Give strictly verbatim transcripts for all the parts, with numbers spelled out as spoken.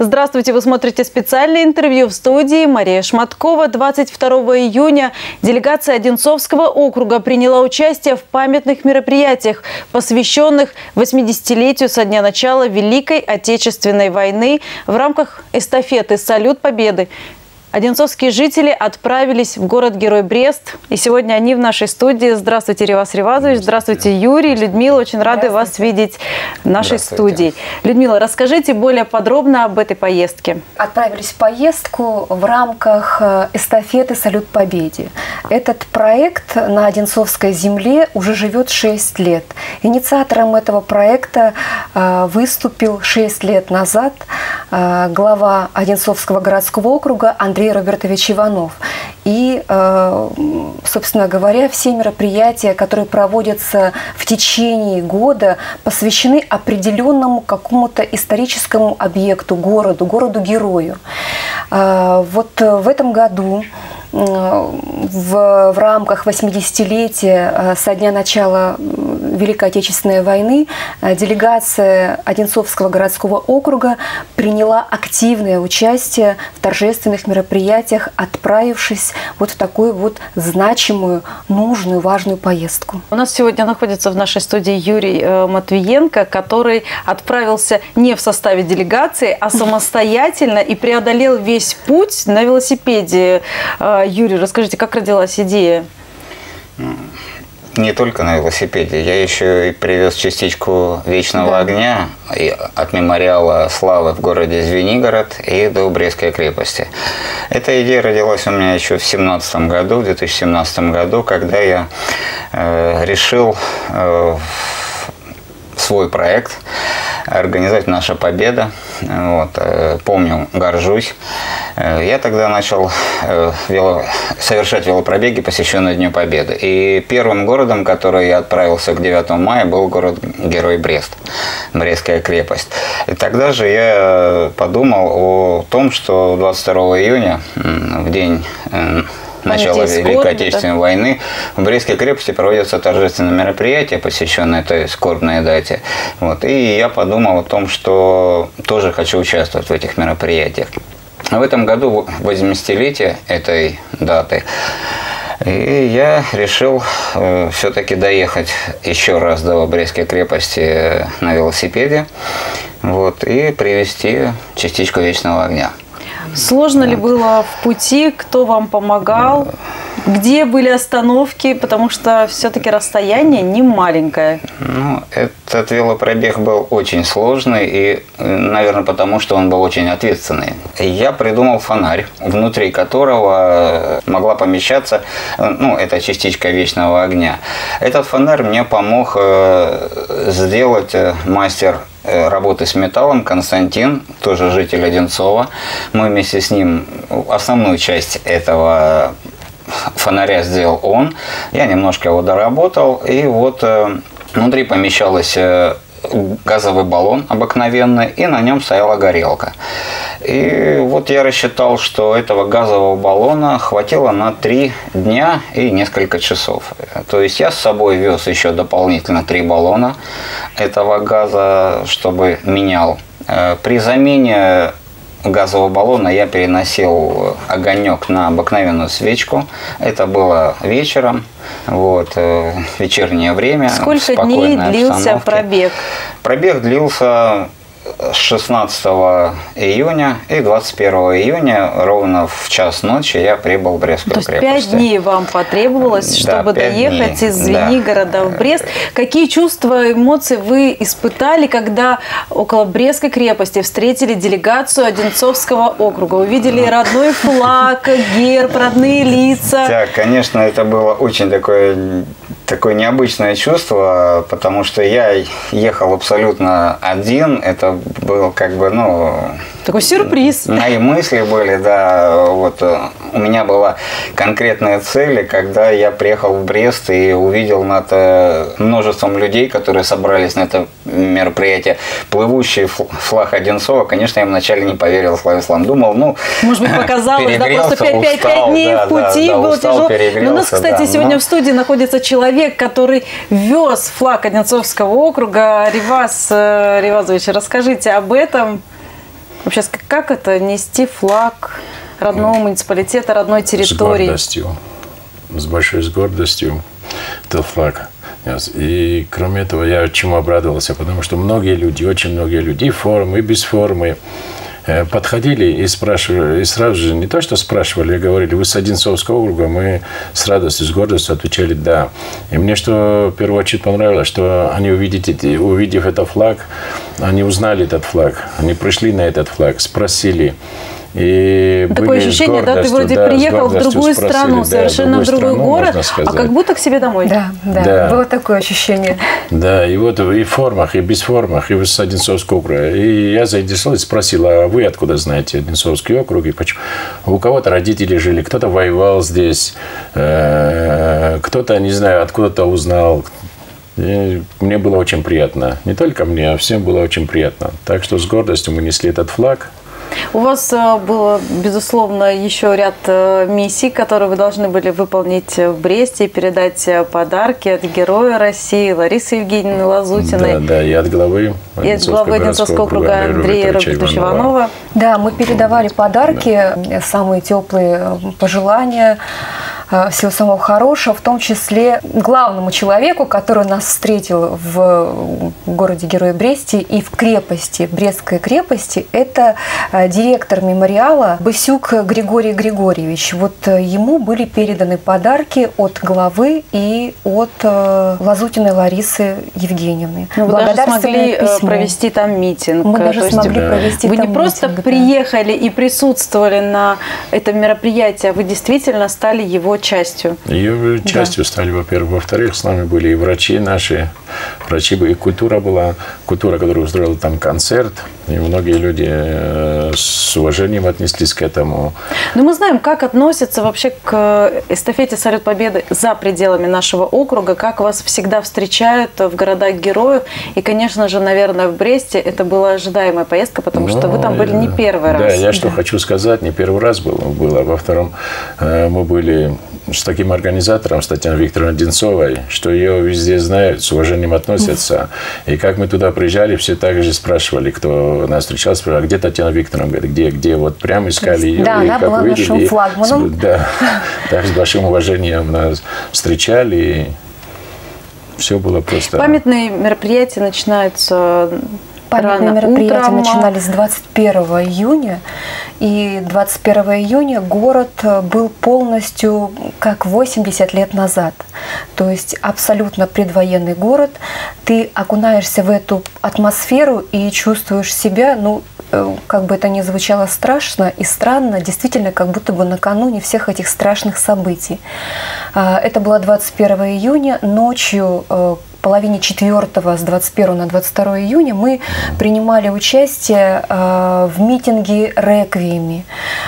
Здравствуйте, вы смотрите специальное интервью. В студии Мария Шматкова. двадцать второго июня делегация Одинцовского округа приняла участие в памятных мероприятиях, посвященных восьмидесятилетию со дня начала Великой Отечественной войны в рамках эстафеты «Салют Победы». Одинцовские жители отправились в город-герой Брест. И сегодня они в нашей студии. Здравствуйте, Ривас Ривазович. Здравствуйте, Юрий. Людмила, очень рады вас видеть в нашей студии. Людмила, расскажите более подробно об этой поездке. Отправились в поездку в рамках эстафеты «Салют Победе». Этот проект на Одинцовской земле уже живет шесть лет. Инициатором этого проекта выступил шесть лет назад глава Одинцовского городского округа Андрей Робертович Иванов. И, собственно говоря, все мероприятия, которые проводятся в течение года, посвящены определенному какому-то историческому объекту, городу, городу-герою. Вот в этом году в, в рамках восьмидесятилетия со дня начала Великой Отечественной войны делегация Одинцовского городского округа приняла активное участие в торжественных мероприятиях, отправившись вот в такую вот значимую, нужную, важную поездку. У нас сегодня находится в нашей студии Юрий Матвиенко, который отправился не в составе делегации, а самостоятельно и преодолел весь путь на велосипеде. Юрий, расскажите, как родилась идея? Не только на велосипеде. Я еще и привез частичку вечного да. огня от мемориала славы в городе Звенигород и до Брестской крепости. Эта идея родилась у меня еще в семнадцатом году, в две тысячи семнадцатом году, когда я э, решил э, свой проект организовать «Наша Победа». Вот, помню, горжусь. Я тогда начал вело... совершать велопробеги, посвященные Дню Победы. И первым городом, который я отправился к девятому мая, был город-герой Брест, Брестская крепость. И тогда же я подумал о том, что двадцать второго июня, в день начала Великой Отечественной да? войны, в Брестской крепости проводятся торжественные мероприятия, посвященные этой скорбной дате. Вот. И я подумал о том, что тоже хочу участвовать в этих мероприятиях. В этом году восьмидесятилетие этой даты. И я решил э, все-таки доехать еще раз до Брестской крепости на велосипеде, вот, и привезти частичку вечного огня. Сложно ли было в пути? Кто вам помогал? Где были остановки? Потому что все-таки расстояние не маленькое. Ну, этот велопробег был очень сложный и, наверное, потому что он был очень ответственный. Я придумал фонарь, внутри которого могла помещаться, ну, эта частичка вечного огня. Этот фонарь мне помог сделать мастер работы с металлом Константин, тоже житель Одинцова. Мы вместе с ним основную часть этого фонаря сделал он. Я немножко его доработал. И вот внутри помещалась газовый баллон обыкновенный, и на нем стояла горелка. И вот я рассчитал, что этого газового баллона хватило на три дня и несколько часов. То есть я с собой вез еще дополнительно три баллона этого газа, чтобы менял. При замене газового баллона я переносил огонек на обыкновенную свечку. Это было вечером, вот, вечернее время. Сколько дней длился пробег? Пробег длился с шестнадцатого июня и двадцать первого июня ровно в час ночи я прибыл в Брестскую крепость. То есть пять дней вам потребовалось, чтобы да, доехать дней. из Звенигорода да. в Брест. Какие чувства, эмоции вы испытали, когда около Брестской крепости встретили делегацию Одинцовского округа? Увидели родной флаг, герб, родные лица? Да, конечно, это было очень такое... Такое необычное чувство, потому что я ехал абсолютно один. Это был как бы, ну... Такой сюрприз. Мои мысли были, да. Вот у меня была конкретная цель, когда я приехал в Брест и увидел над множеством людей, которые собрались на это мероприятие, плывущий флаг Одинцова. Конечно, я вначале не поверил, слава ислам. Думал, ну... Может быть, показалось, да, просто пять дней в пути да, да, было устал, тяжело. Но у нас, кстати, да, сегодня но... в студии находится человек, который вез флаг Одинцовского округа. Ривас Ривазович, расскажите об этом. Вообще, как это нести флаг родного муниципалитета, родной территории? С гордостью, с большой с гордостью этот флаг. И кроме этого, я чему обрадовался, потому что многие люди, очень многие люди, и в форме, и без формы, подходили и спрашивали, и сразу же не то, что спрашивали, а говорили, вы с Одинцовского округа, мы с радостью, с гордостью отвечали «да». И мне что в первую очередь понравилось, что они, увидев, увидев этот флаг, они узнали этот флаг, они пришли на этот флаг, спросили. И такое ощущение, да, ты вроде да, приехал в другую спросили, страну, да, совершенно в другой страну, город, а как будто к себе домой. Да, да, да, было такое ощущение. Да, и вот и в формах, и без формах, и с Одинцовского округа. И я заинтересовался, спросил, а вы откуда знаете Одинцовский округ? И почему? У кого-то родители жили, кто-то воевал здесь, кто-то, не знаю, откуда-то узнал. И мне было очень приятно. Не только мне, а всем было очень приятно. Так что с гордостью мы несли этот флаг. У вас было, безусловно, еще ряд миссий, которые вы должны были выполнить в Бресте и передать подарки от Героя России Ларисы Евгеньевны Лазутиной. Да, да, и от главы и от главы Одинцовского округа Андрея Робертовича Иванова. Да, мы передавали подарки, да. Самые теплые пожелания, всего самого хорошего, в том числе главному человеку, который нас встретил в городе Героя Бресте и в крепости, Брестской крепости, это директор мемориала Бысюк Григорий Григорьевич. Вот ему были переданы подарки от главы и от Лазутиной Ларисы Евгеньевны. Ну, вы даже смогли письмо. провести там митинг. Мы даже смогли есть, провести вы там не просто митинг, приехали да. и присутствовали на этом мероприятии, а вы действительно стали его частью. Ее частью да. стали, во-первых. Во-вторых, с нами были и врачи наши, врачи, и культура была, культура, которая устроила там концерт, и многие люди с уважением отнеслись к этому. Но мы знаем, как относятся вообще к эстафете «Салют Победы» за пределами нашего округа, как вас всегда встречают в городах-героях. И, конечно же, наверное, в Бресте это была ожидаемая поездка, потому ну, что вы там были не первый да, раз. Да, я что хочу сказать, не первый раз было. было. Во-втором, мы были с таким организатором, с Татьяной Викторовной Одинцовой, что ее везде знают, с уважением относятся. И как мы туда приезжали, все так же спрашивали, кто нас встречал, спрашивали, а где Татьяна Викторовна? Говорит, где, где? Вот прямо искали ее. Да, и она как была увидели, нашим флагманом. Да, так с большим уважением нас встречали. И все было просто... Памятные мероприятия начинаются... Памятные рано мероприятия утром. начинались двадцать первого июня, и двадцать первого июня город был полностью как восемьдесят лет назад. То есть абсолютно предвоенный город. Ты окунаешься в эту атмосферу и чувствуешь себя, ну, как бы это ни звучало страшно и странно, действительно, как будто бы накануне всех этих страшных событий. Это было двадцать первого июня, ночью, половине четвертого, с двадцать первого на двадцать второе июня, мы принимали участие в митинге «Реквиеми».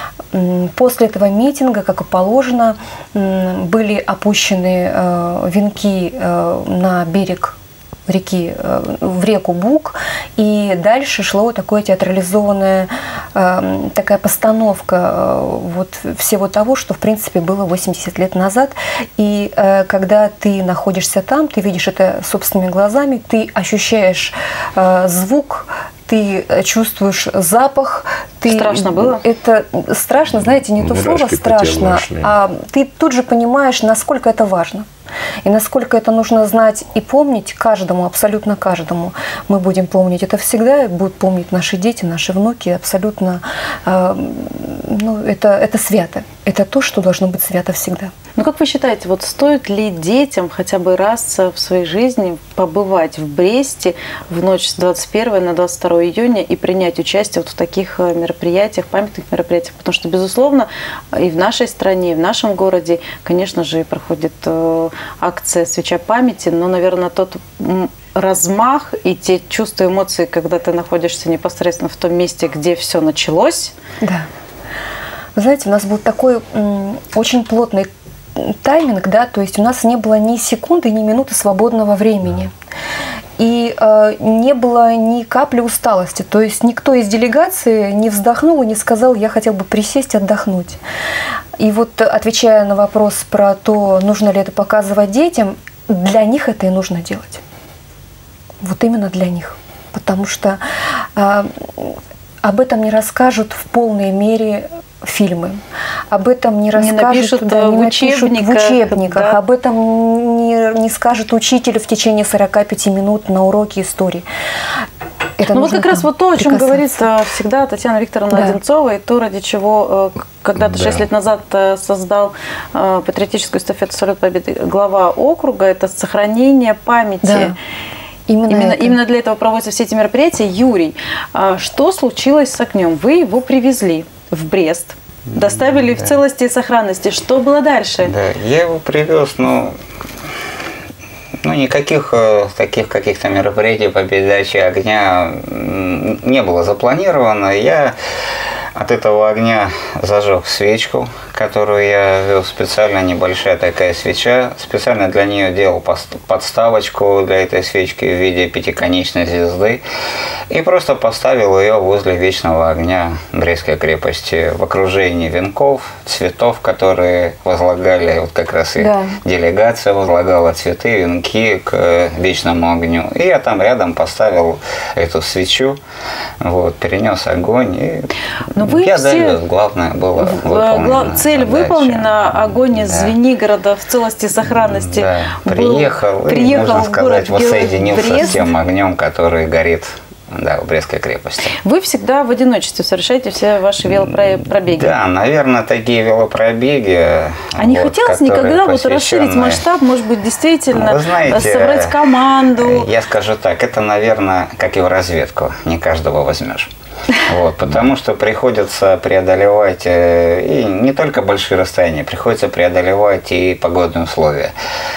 После этого митинга, как и положено, были опущены венки на берег реки, в реку Буг, и дальше шло такое театрализованная такая постановка вот всего того, что в принципе было восемьдесят лет назад. И когда ты находишься там, ты видишь это собственными глазами, ты ощущаешь звук, ты чувствуешь запах. Ты... Страшно было? Это страшно, знаете, не то слово страшно, а ты тут же понимаешь, насколько это важно. И насколько это нужно знать и помнить каждому, абсолютно каждому. Мы будем помнить это всегда, будут помнить наши дети, наши внуки. Абсолютно, э, ну, это, это свято. Это то, что должно быть свято всегда. Ну, как вы считаете, вот стоит ли детям хотя бы раз в своей жизни побывать в Бресте в ночь с двадцать первого на двадцать второе июня и принять участие вот в таких мероприятиях, памятных мероприятиях? Потому что, безусловно, и в нашей стране, и в нашем городе, конечно же, проходит акция «Свеча памяти», но, наверное, тот размах и те чувства, эмоции, когда ты находишься непосредственно в том месте, где все началось. Да. Вы знаете, у нас был такой м, очень плотный тайминг, да, то есть у нас не было ни секунды, ни минуты свободного времени. И э, не было ни капли усталости. То есть никто из делегации не вздохнул и не сказал, я хотел бы присесть, отдохнуть. И вот, отвечая на вопрос про то, нужно ли это показывать детям, для них это и нужно делать. Вот именно для них. Потому что э, об этом не расскажут в полной мере фильмы. Об этом не расскажут, не напишут, да, не в, напишут учебниках, в учебниках. Да. Об этом не, не скажет учитель в течение сорока пяти минут на уроке истории. Это ну вот как раз вот то, о чем говорит всегда Татьяна Викторовна да. Одинцова, и то, ради чего когда-то шесть да. лет назад создал патриотическую эстафету «Салют Победы» глава округа, это сохранение памяти. Да. Именно, именно, именно для этого проводятся все эти мероприятия. Юрий, что случилось с огнем? Вы его привезли в Брест, доставили да. в целости и сохранности. Что было дальше? Да, я его привез, но ну, никаких э, таких каких-то мероприятий по передаче огня не было запланировано. Я от этого огня зажег свечку, которую я вез специально, небольшая такая свеча. Специально для нее делал подставочку для этой свечки в виде пятиконечной звезды. И просто поставил ее возле вечного огня Брестской крепости в окружении венков, цветов, которые возлагали, вот как раз и да. делегация возлагала цветы, венки к вечному огню. И я там рядом поставил эту свечу, вот, перенес огонь. И Но вы я все... довез, главное было выполнено. Цель задача. выполнена, огонь из да. Звенигорода в целости и сохранности. Да. Был... Приехал, приехал и, можно сказать, воссоединился Брест. с тем огнем, который горит. Да, в Брестской крепости. Вы всегда в одиночестве совершаете все ваши велопробеги? Да, наверное, такие велопробеги. А не вот, хотелось никогда вот расширить масштаб, может быть, действительно, Вы знаете, собрать команду? Я скажу так, это, наверное, как и в разведку, не каждого возьмешь. Вот, потому что приходится преодолевать и не только большие расстояния, приходится преодолевать и погодные условия.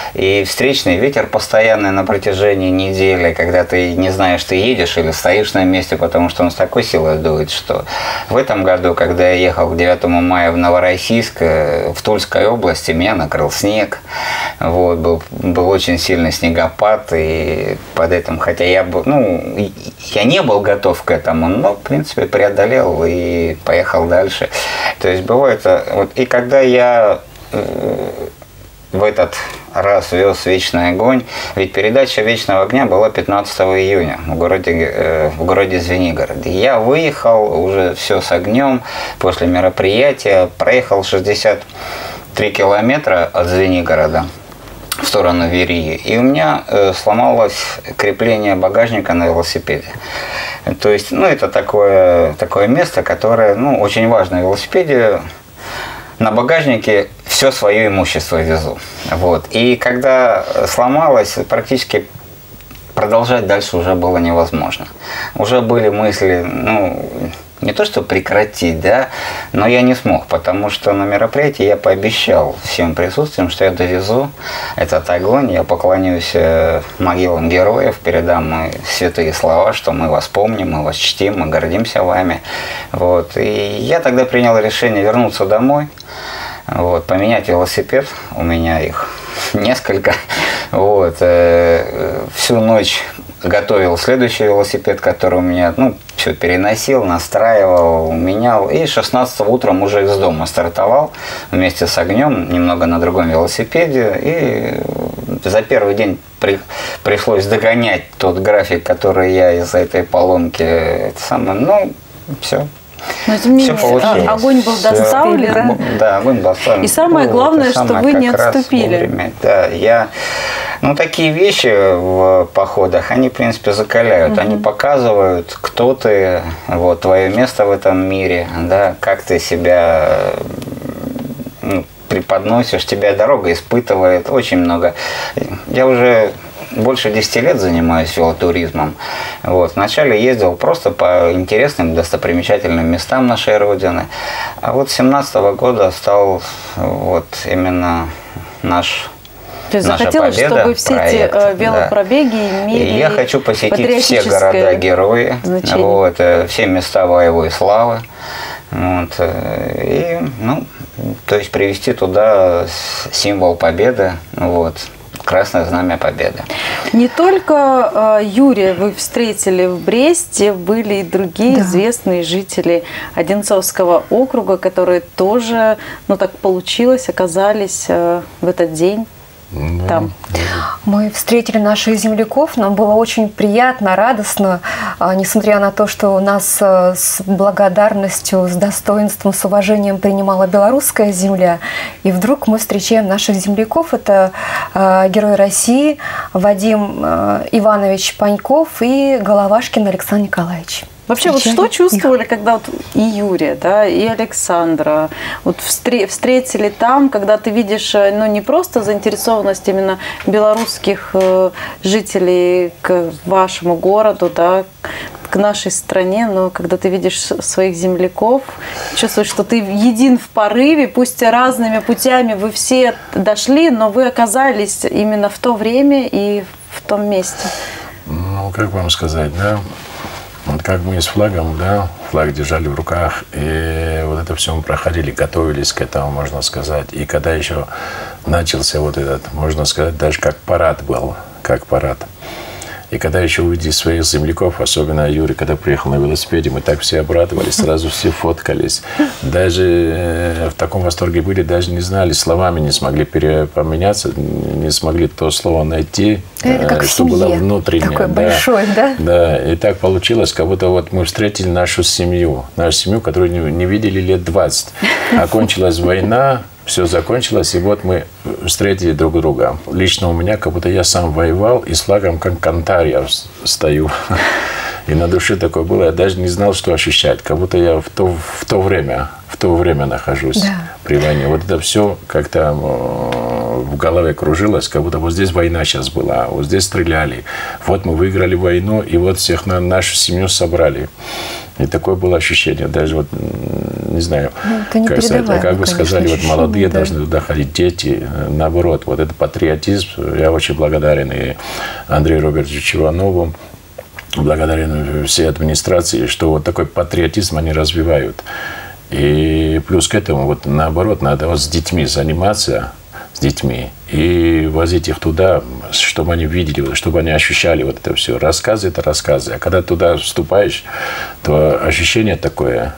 И встречный ветер постоянный на протяжении недели, когда ты не знаешь, ты едешь или стоишь на месте, потому что он с такой силой дует, что в этом году, когда я ехал к девятому мая в Новороссийск, в Тульской области, меня накрыл снег. Вот, был, был очень сильный снегопад, и под этим, хотя я был, ну, я не был готов к этому, но, в принципе, преодолел и поехал дальше. То есть бывает, вот, и когда я э, в этот раз вез «Вечный огонь», ведь передача «Вечного огня» была пятнадцатого июня в городе, э, в городе Звенигород. Я выехал уже все с огнем после мероприятия, проехал шестьдесят три километра от Звенигорода в сторону Верии, и у меня э, сломалось крепление багажника на велосипеде. То есть, ну, это такое, такое место, которое, ну, очень важно в велосипеде. На багажнике все свое имущество везу. Вот. И когда сломалось, практически продолжать дальше уже было невозможно. Уже были мысли, ну, не то что прекратить, да, но я не смог, потому что на мероприятии я пообещал всем присутствующим, что я довезу этот огонь, я поклонюсь могилам героев, передам святые слова, что мы вас помним, мы вас чтим, мы гордимся вами. Вот. И я тогда принял решение вернуться домой, вот, поменять велосипед, у меня их несколько, вот, э, всю ночь готовил следующий велосипед, который у меня, ну, все переносил, настраивал, менял. И шестнадцатого утром уже из дома стартовал вместе с огнем, немного на другом велосипеде. И за первый день при, пришлось догонять тот график, который я из-за этой поломки, это самое, ну, все. Но тем не менее, огонь был доставлен. Да, огонь был доставлен. И самое главное, что вы не отступили. Да, я... Ну, такие вещи в походах, они, в принципе, закаляют. Угу. Они показывают, кто ты, вот, твое место в этом мире, да, как ты себя, ну, преподносишь, тебя дорога испытывает. Очень много. Я уже больше десяти лет занимаюсь велотуризмом. Вот. Вначале ездил просто по интересным, достопримечательным местам нашей Родины. А вот с семнадцатого года стал вот именно наш... То есть захотелось, победа, чтобы все проект, эти велопробеги да. имели и я хочу посетить все города-герои, вот, все места боевой славы. Вот, и, ну, то есть привезти туда символ победы, вот, Красное Знамя Победы. Не только э, Юрия вы встретили в Бресте, были и другие да. известные жители Одинцовского округа, которые тоже, ну так получилось, оказались э, в этот день там. Мы встретили наших земляков, нам было очень приятно, радостно. несмотря на то, что нас с благодарностью, с достоинством, с уважением принимала белорусская земля, и вдруг мы встречаем наших земляков. Это герой России Вадим Иванович Паньков и Головашкин Александр Николаевич. Вообще, вот что чувствовали, когда вот и Юрия, да, и Александра вот встретили там, когда ты видишь, ну, не просто заинтересованность именно белорусских жителей к вашему городу, да, к нашей стране, но когда ты видишь своих земляков, чувствуешь, что ты един в порыве, пусть разными путями вы все дошли, но вы оказались именно в то время и в том месте. Ну, как вам сказать, да? Вот как мы с флагом, да, флаг держали в руках, и вот это все мы проходили, готовились к этому, можно сказать. И когда еще начался вот этот, можно сказать, даже как парад был, как парад. И когда еще увидели своих земляков, особенно Юрий, когда приехал на велосипеде, мы так все обрадовались, сразу все фоткались. Даже в таком восторге были, даже не знали, словами не смогли поменяться, не смогли то слово найти, это как что было внутреннее. Такой да, большой, да? Да, и так получилось, как будто вот мы встретили нашу семью, нашу семью, которую не, не видели лет двадцать. Окончилась война, все закончилось, и вот мы встретили друг друга. Лично у меня, как будто я сам воевал, и с флагом как кантар я стою. И на душе такое было, я даже не знал, что ощущать. Как будто я в то, в то время, в то время нахожусь, да, при войне. Вот это все как-то в голове кружилось, как будто вот здесь война сейчас была, вот здесь стреляли. Вот мы выиграли войну, и вот всех на нашу семью собрали. И такое было ощущение, даже вот, не знаю, ну, не как, сказать, как вы конечно, сказали, вот молодые да. должны туда ходить, дети, наоборот, вот это патриотизм, я очень благодарен и Андрею Робертовичу Иванову, благодарен всей администрации, что вот такой патриотизм они развивают. И плюс к этому, вот наоборот, надо вот с детьми заниматься, с детьми, и возить их туда, чтобы они видели, чтобы они ощущали вот это все. Рассказы – это рассказы. А когда туда вступаешь, то ощущение такое,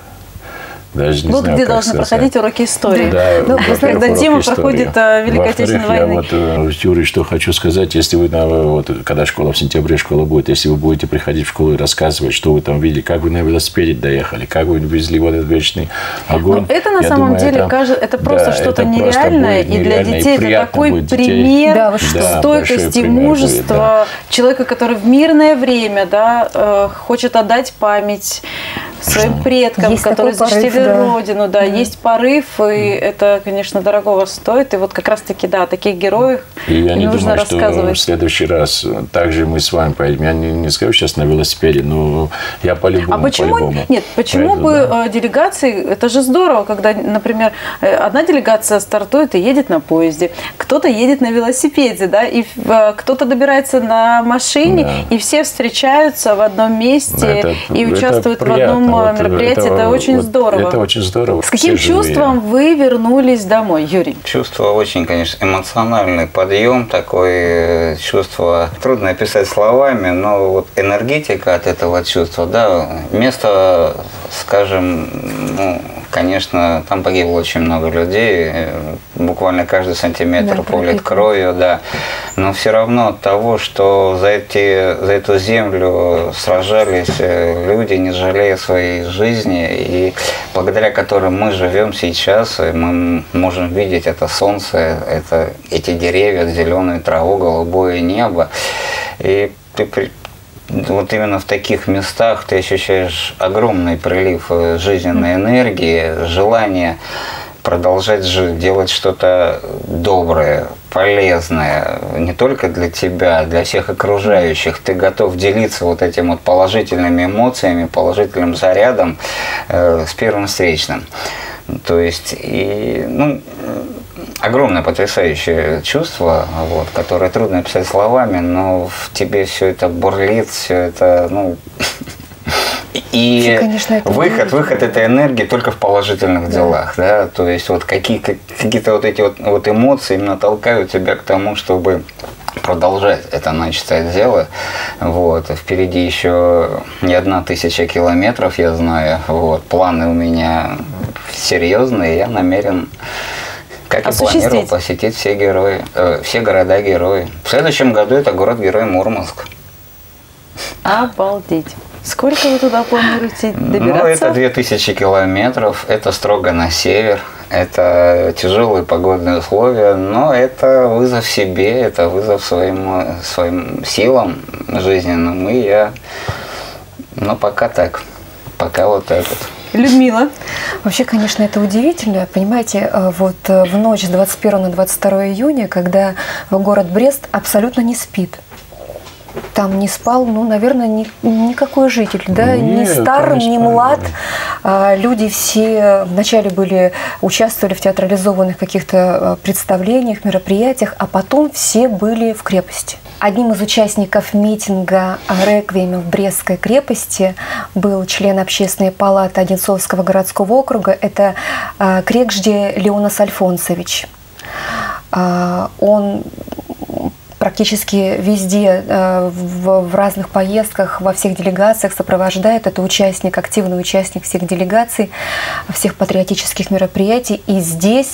даже не вот знаю, где как должны сказать. проходить уроки истории. Да, ну, когда тема проходит о Великой Отечественной войны. Я вот, Юрий, что хочу сказать, если вы, вот, когда школа в сентябре школа будет, если вы будете приходить в школу и рассказывать, что вы там видели, как вы на велосипеде доехали, как вы везли вот этот вечный огонь. Но это на самом думаю, деле это, кажется, это просто да, что-то это нереальное, просто и для детей и это такой пример да, да, стойкости, мужества, будет, да. Человека, который в мирное время, да, э, хочет отдать память своим предкам, есть которые защитили порыв, да. Родину, да, mm. есть порыв, и mm. это, конечно, дорогого стоит, и вот как раз-таки, да, таких героев и я не нужно думаю, рассказывать. Что в следующий раз также мы с вами поедем, я не, не скажу сейчас на велосипеде, но я по-любому, а почему, по-любому нет, почему поеду, бы да. делегации, это же здорово, когда, например, одна делегация стартует и едет на поезде, кто-то едет на велосипеде, да, и кто-то добирается на машине, да. И все встречаются в одном месте это, и участвуют в одном вот мероприятие, это, это очень вот, здорово. Это очень здорово. С каким чувством вы вернулись домой, Юрий? Чувство очень, конечно, эмоциональный подъем, такое чувство, трудно описать словами, но вот энергетика от этого чувства, да, место, скажем, ну, конечно, там погибло очень много людей, буквально каждый сантиметр да, полит кровью, да, но все равно от того, что за, эти, за эту землю сражались люди, не жалея своей жизни, и благодаря которым мы живем сейчас, мы можем видеть это солнце, это, эти деревья, зеленую траву, голубое небо, и ты вот именно в таких местах ты ощущаешь огромный прилив жизненной энергии, желание продолжать жить, делать что-то доброе, полезное, не только для тебя, для всех окружающих. Ты готов делиться вот этим вот положительными эмоциями, положительным зарядом э, с первым встречным. То есть, и, ну, огромное потрясающее чувство, вот, которое трудно описать словами, но в тебе все это бурлит, все это, ну, и все, конечно, выход, выход этой энергии только в положительных делах, да, то есть вот какие, какие-то вот эти вот, вот эмоции именно толкают тебя к тому, чтобы продолжать это начатое дело, вот, впереди еще не одна тысяча километров, я знаю, вот, планы у меня серьезные, я намерен, как и планировал, посетить все герои, э, все города-герои. В следующем году это город-герой Мурманск. Обалдеть. Сколько вы туда планируете добираться? Ну, это две тысячи километров, это строго на север, это тяжелые погодные условия, но это вызов себе, это вызов своим, своим силам жизненным, и я, ну, пока так, пока вот этот. Людмила? Вообще, конечно, это удивительно. Понимаете, вот в ночь с двадцать первого на двадцать второе июня, когда город Брест абсолютно не спит. Там не спал, ну, наверное, ни, никакой житель, да, Нет, ни стар, ни млад. А, люди все вначале были, участвовали в театрализованных каких-то представлениях, мероприятиях, а потом все были в крепости. Одним из участников митинга «Реквием» в Брестской крепости был член Общественной палаты Одинцовского городского округа, это а, Крекжди Леонас Альфонсович. А, он практически везде, в, в разных поездках, во всех делегациях сопровождает. Это участник, активный участник всех делегаций, всех патриотических мероприятий. И здесь,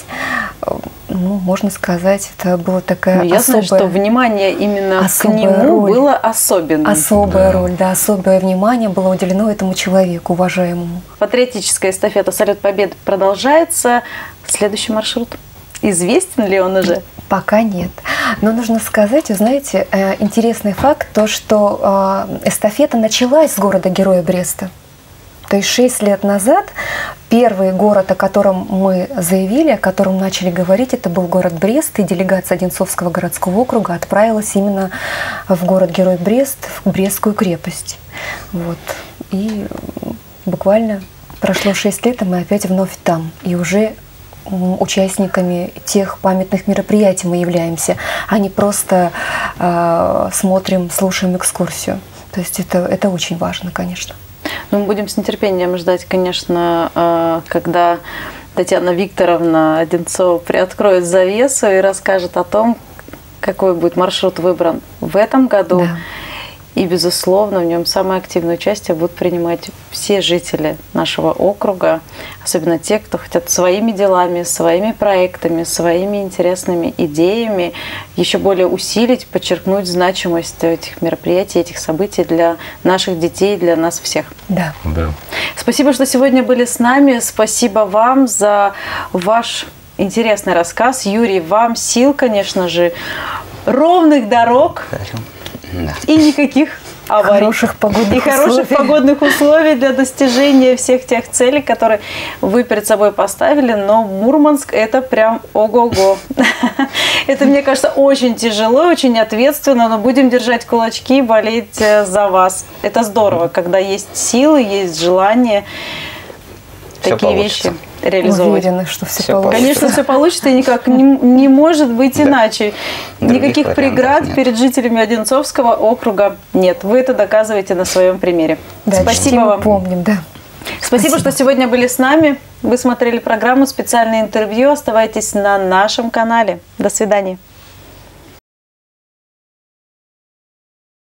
ну, можно сказать, это была такая ну, я особая... знаю, что внимание именно к нему роль, было особенным. Особая да. роль, да, особое внимание было уделено этому человеку, уважаемому. Патриотическая эстафета «Салют Победы» продолжается. Следующий маршрут. Известен ли он уже? Пока нет. Но нужно сказать, вы знаете, интересный факт, то, что эстафета началась с города-героя Бреста. То есть шесть лет назад первый город, о котором мы заявили, о котором начали говорить, это был город Брест, и делегация Одинцовского городского округа отправилась именно в город-герой Брест, в Брестскую крепость. Вот. И буквально прошло шесть лет, и мы опять вновь там. И уже участниками тех памятных мероприятий мы являемся, а не просто э, смотрим, слушаем экскурсию. То есть это, это очень важно, конечно. Ну, мы будем с нетерпением ждать, конечно, э, когда Татьяна Викторовна Одинцова приоткроет завесу и расскажет о том, какой будет маршрут выбран в этом году. Да. И, безусловно, в нем самое активное участие будут принимать все жители нашего округа, особенно те, кто хотят своими делами, своими проектами, своими интересными идеями еще более усилить, подчеркнуть значимость этих мероприятий, этих событий для наших детей, для нас всех. Да. Да. Спасибо, что сегодня были с нами. Спасибо вам за ваш интересный рассказ. Юрий, вам сил, конечно же, ровных дорог. Да. И никаких аварий. Хороших погодных и хороших условий. погодных условий для достижения всех тех целей, которые вы перед собой поставили. Но Мурманск – это прям ого-го. Это, мне кажется, очень тяжело, очень ответственно, но будем держать кулачки и болеть за вас. Это здорово, когда есть силы, есть желание такие вещи реализовывать. Уверена, что все, все получится. Конечно, все получится, и никак не, не может быть иначе. Да. Никаких преград нет. Перед жителями Одинцовского округа нет. Вы это доказываете на своем примере. Да, спасибо вам. Помним, да. Спасибо, спасибо, что сегодня были с нами. Вы смотрели программу «Специальное интервью». Оставайтесь на нашем канале. До свидания.